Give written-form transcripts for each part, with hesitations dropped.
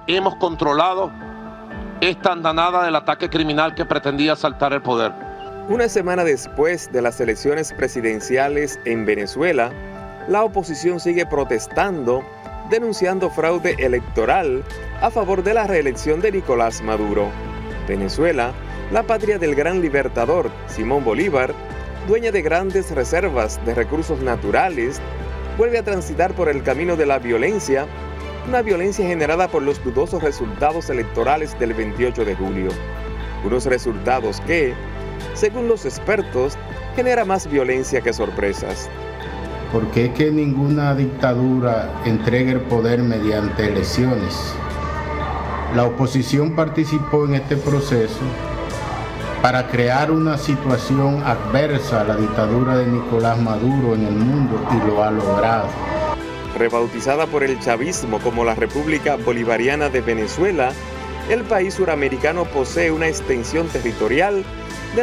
hemos controlado esta andanada del ataque criminal que pretendía asaltar el poder. Una semana después de las elecciones presidenciales en Venezuela, la oposición sigue protestando, denunciando fraude electoral a favor de la reelección de Nicolás Maduro. Venezuela, la patria del gran libertador Simón Bolívar, dueña de grandes reservas de recursos naturales, vuelve a transitar por el camino de la violencia, una violencia generada por los dudosos resultados electorales del 28 de julio. Unos resultados que, según los expertos, genera más violencia que sorpresas. Porque es que ninguna dictadura entrega el poder mediante elecciones. La oposición participó en este proceso para crear una situación adversa a la dictadura de Nicolás Maduro en el mundo y lo ha logrado. Rebautizada por el chavismo como la República Bolivariana de Venezuela, el país suramericano posee una extensión territorial de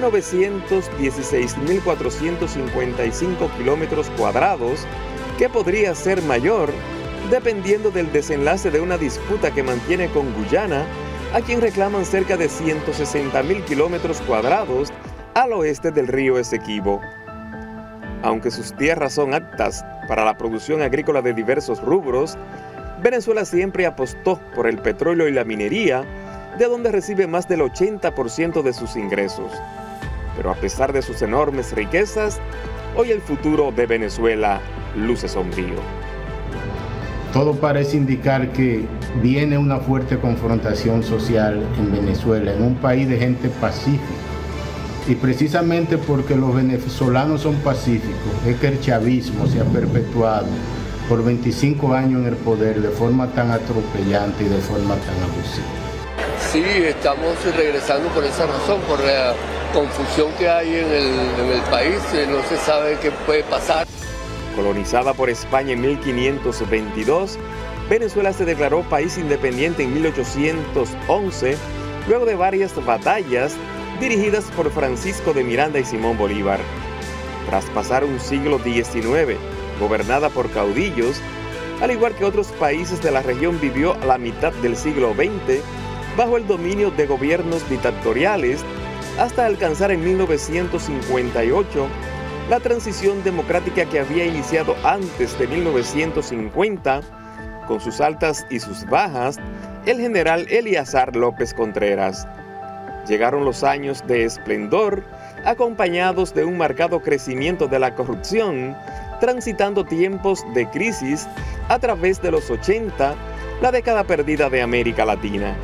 916.455 kilómetros cuadrados, que podría ser mayor dependiendo del desenlace de una disputa que mantiene con Guyana, a quien reclaman cerca de 160.000 kilómetros cuadrados al oeste del río Esequibo. Aunque sus tierras son aptas para la producción agrícola de diversos rubros, Venezuela siempre apostó por el petróleo y la minería, de donde recibe más del 80% de sus ingresos. Pero a pesar de sus enormes riquezas, hoy el futuro de Venezuela luce sombrío. Todo parece indicar que viene una fuerte confrontación social en Venezuela, en un país de gente pacífica. Y precisamente porque los venezolanos son pacíficos, es que el chavismo se ha perpetuado por 25 años en el poder de forma tan atropellante y de forma tan abusiva. Sí, estamos regresando por esa razón, por la confusión que hay en el país, no se sabe qué puede pasar. Colonizada por España en 1522, Venezuela se declaró país independiente en 1811, luego de varias batallas dirigidas por Francisco de Miranda y Simón Bolívar. Tras pasar un siglo XIX gobernada por caudillos, al igual que otros países de la región, vivió a la mitad del siglo XX bajo el dominio de gobiernos dictatoriales, hasta alcanzar en 1958 la transición democrática que había iniciado antes de 1950, con sus altas y sus bajas, el general Eleazar López Contreras. Llegaron los años de esplendor, acompañados de un marcado crecimiento de la corrupción, transitando tiempos de crisis a través de los 80, la década perdida de América Latina.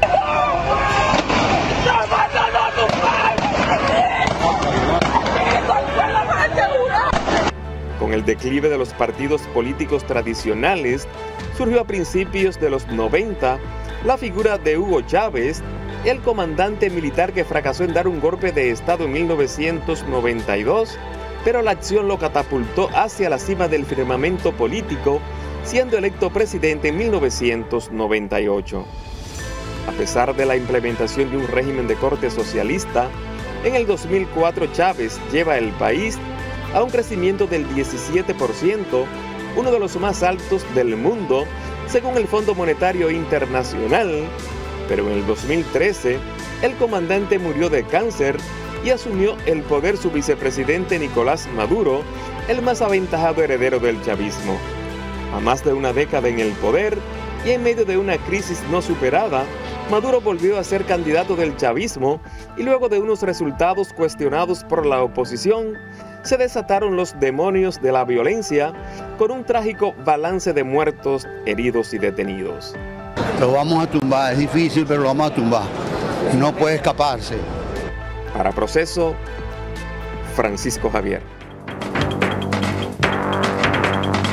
Con el declive de los partidos políticos tradicionales, surgió a principios de los 90 la figura de Hugo Chávez, el comandante militar que fracasó en dar un golpe de Estado en 1992, pero la acción lo catapultó hacia la cima del firmamento político, siendo electo presidente en 1998. A pesar de la implementación de un régimen de corte socialista, en el 2004 Chávez lleva el país a un crecimiento del 17%, uno de los más altos del mundo, según el Fondo Monetario Internacional. Pero en el 2013, el comandante murió de cáncer y asumió el poder su vicepresidente Nicolás Maduro, el más aventajado heredero del chavismo. A más de una década en el poder y en medio de una crisis no superada, Maduro volvió a ser candidato del chavismo y luego de unos resultados cuestionados por la oposición, se desataron los demonios de la violencia con un trágico balance de muertos, heridos y detenidos. Lo vamos a tumbar, es difícil, pero lo vamos a tumbar. No puede escaparse. Para Proceso, Francisco Javier.